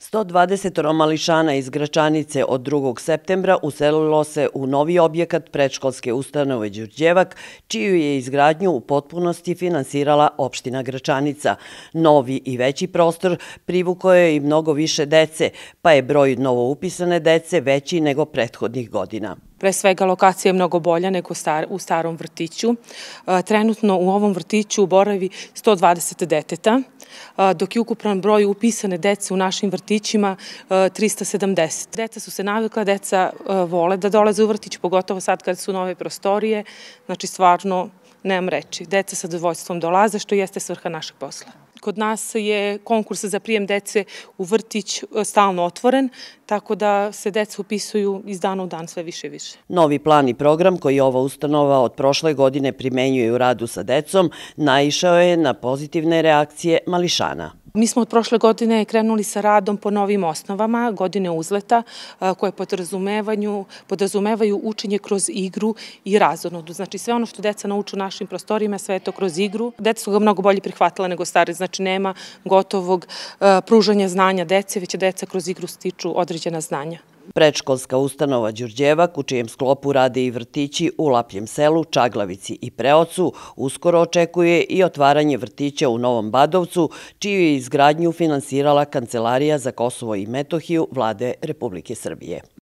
120 mališana iz Gračanice od 2. septembra uselilo se u novi objekat predškolske ustanove Đurđevak, čiju je izgradnju u potpunosti finansirala opština Gračanica. Novi i veći prostor privukao je i mnogo više dece, pa je broj novoupisane dece veći nego prethodnih godina. Pre svega, lokacija je mnogo bolja nego u starom vrtiću. Trenutno u ovom vrtiću boravi 120 deteta, dok je ukupan broj upisane dece u našim vrtićima 370. Deca su se navikla, deca vole da dolaze u vrtić, pogotovo sad kad su nove prostorije. Znači, stvarno, nemam reči. Deca sa zadovoljstvom dolaze, što jeste svrha našeg posla. Kod nas je konkurs za prijem dece u vrtić stalno otvoren, tako da se deca upisuju iz dana u dan sve više i više. Novi plan i program koji ova ustanova od prošle godine primenjuje u radu sa decom naišao je na pozitivne reakcije mališana. Mi smo od prošle godine krenuli sa radom po novim osnovama, godine uzleta, koje podrazumevaju učenje kroz igru i razonodu. Znači, sve ono što deca nauču u našim prostorima, sve je to kroz igru. Deca su ga mnogo bolje prihvatila nego stari, znači nema gotovog pružanja znanja dece, već deca kroz igru stiču određena znanja. Predškolska ustanova Đurđevak, u čijem sklopu rade i vrtići u Lapljem selu, Čaglavici i Preocu, uskoro očekuje i otvaranje vrtića u Novom Badovcu, čiju je izgradnju finansirala Kancelarija za Kosovo i Metohiju Vlade Republike Srbije.